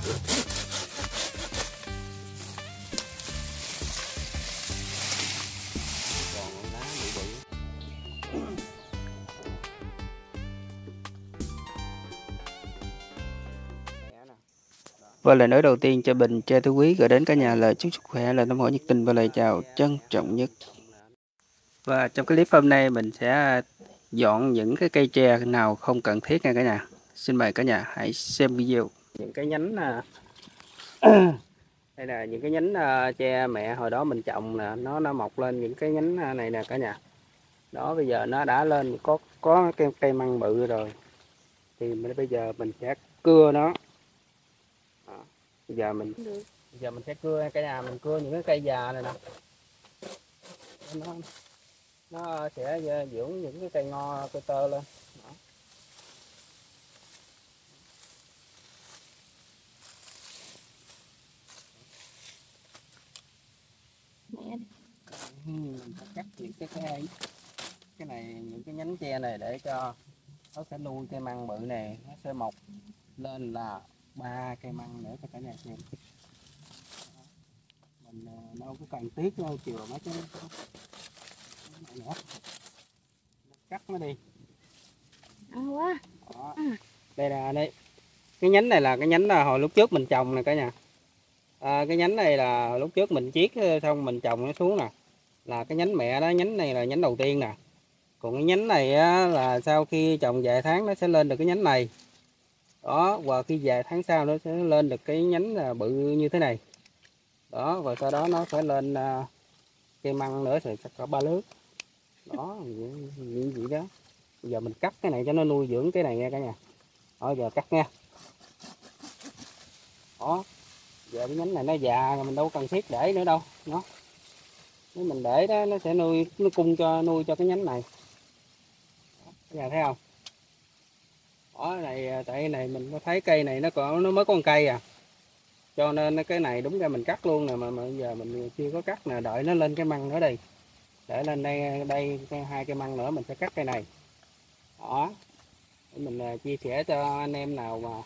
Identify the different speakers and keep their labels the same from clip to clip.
Speaker 1: Còn lá bự bự. Và lời nói đầu tiên cho Bình, cha Tú Quý gửi đến cả nhà lời chúc sức khỏe, lời thăm hỏi nhiệt tình và lời chào trân trọng nhất. Và trong clip hôm nay mình sẽ dọn những cái cây tre nào không cần thiết nha cả nhà. Xin mời cả nhà hãy xem video. Những cái nhánh đây là những cái nhánh tre mẹ hồi đó mình trồng nè, nó mọc lên những cái nhánh này nè cả nhà. Đó, bây giờ nó đã lên có cây măng bự rồi. Thì bây giờ mình sẽ cưa nó. Đó. Bây giờ mình sẽ cưa cả nhà, mình cưa những cái cây già này nè. Nó sẽ dưỡng những cái cây nho, cây tơ lên. Đó. Mình phải cắt những cái này, những cái nhánh tre này để cho nó sẽ nuôi cây măng bự này, nó sẽ mọc lên là 3 cây măng nữa cho cả nhà xem. Mình đâu có cần tiếc đâu, chừa mấy cái này nữa, cắt nó đi.
Speaker 2: Quá.
Speaker 1: Đó. Đây là đây, cái nhánh này là cái nhánh là hồi lúc trước mình trồng nè cả nhà. Cái nhánh này là lúc trước mình chiết xong mình trồng nó xuống nè, là cái nhánh mẹ đó, nhánh này là nhánh đầu tiên nè. Còn cái nhánh này á, là sau khi trồng vài tháng nó sẽ lên được cái nhánh này. Đó, và khi vài tháng sau nó sẽ lên được cái nhánh là bự như thế này. Đó, và sau đó nó sẽ lên cây măng nữa thì chắc có 3 lứa. Đó, như vậy đó. Bây giờ mình cắt cái này cho nó nuôi dưỡng cái này nha cả nhà. Đó, giờ cắt nha. Đó, giờ cái nhánh này nó già rồi, mình đâu cần thiết để nữa đâu. Đó. Nếu mình để đó nó sẽ nuôi cho cái nhánh này. Các nhà thấy không? Đó này, tại này mình có thấy cây này nó mới có một cây à. Cho nên cái này đúng ra mình cắt luôn nè, mà bây giờ mình chưa có cắt nè, đợi nó lên cái măng nữa đi. Để lên đây 2 cây măng nữa mình sẽ cắt cây này. Đó. Để mình chia sẻ cho anh em nào mà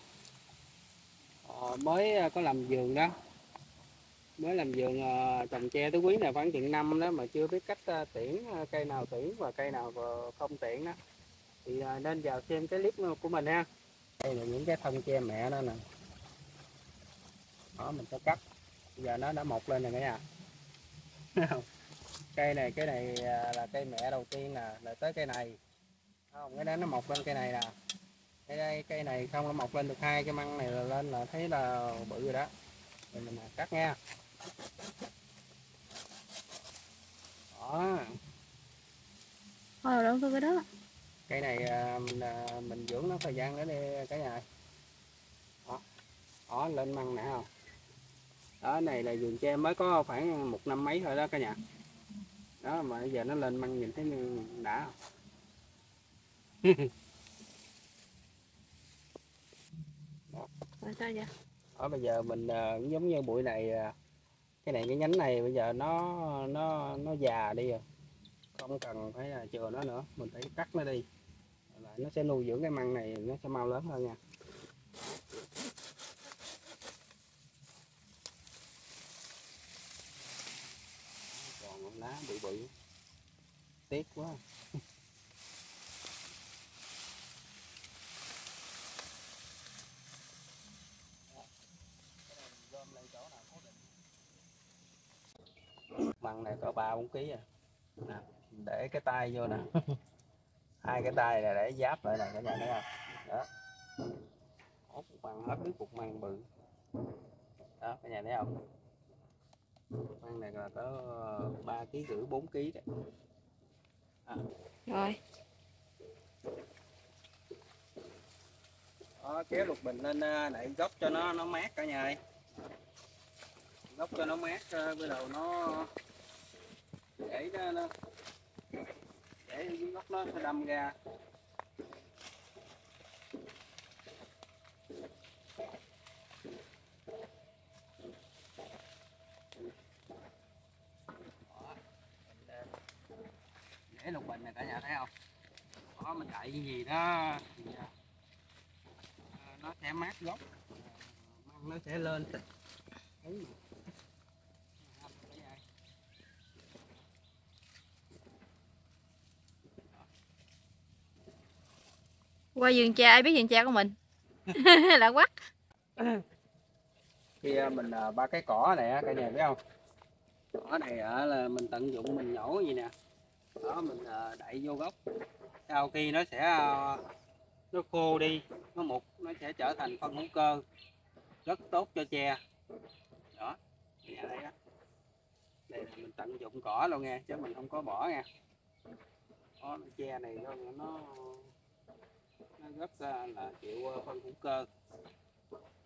Speaker 1: mới có làm vườn đó. Mới làm vườn trồng tre tứ quý này khoảng chừng năm đó mà chưa biết cách tiễn cây nào tiễn và cây nào không tiễn đó. Thì nên vào xem cái clip của mình ha. Đây là những cái thân tre mẹ đó nè. Đó, mình sẽ cắt. Bây giờ nó đã mọc lên rồi cả nhà. Cái này là cây mẹ đầu tiên nè, rồi tới cây này. Không, cái đó nó mọc lên cây này nè. Cây này không, nó mọc lên được 2 cái măng này là lên là thấy là bự rồi đó. Rồi mình cắt nha. Đó.
Speaker 2: Đâu thôi cái đó.
Speaker 1: Cây này mình dưỡng nó thời gian nữa đi cả nhà. Đó. Đó, lên măng nè không? Đó, này là vườn tre mới có khoảng 1 năm mấy thôi đó cả nhà. Đó, mà bây giờ nó lên măng nhìn thấy đã không? Đó, bây giờ mình giống như bụi này, cái nhánh này bây giờ nó già đi rồi, không cần phải chừa nó nữa, mình phải cắt nó đi, lại nó sẽ nuôi dưỡng cái măng này, nó sẽ mau lớn hơn nha. Còn lá bự bự tiếc quá. Măng này có 3-4 kg à. Để cái tay vô nè. 2 cái tay này để giáp lại là cả nhà thấy không? Đó. Ốp măng hết đứa cục măng bự. Đó, cả nhà thấy không? Măng này là có 3,5 kg 4 kg đấy. À.
Speaker 2: Rồi.
Speaker 1: Đó, kéo lục bình lên đậy gốc cho nó mát cả nhà ơi. Gốc cho nó mát, bắt đầu nó để dưới gốc nó sẽ đâm ra. Để lục bình này cả nhà thấy không? Đó, mình đậy gì đó thì nó sẽ mát gốc. Măng nó sẽ lên thịt.
Speaker 2: Qua vườn cha, ai biết vườn cha của mình. Lạ quá.
Speaker 1: Khi mình ba cái cỏ này á cả nhà biết không, cỏ này là mình tận dụng mình nhổ gì nè, đó mình đậy vô gốc, sau khi nó sẽ nó khô đi, nó mục, nó sẽ trở thành phân hữu cơ rất tốt cho tre. Đó, đây á, đây là mình tận dụng cỏ luôn nha, chứ mình không có bỏ nha. Đó, tre này nó rất là chịu phân hữu cơ.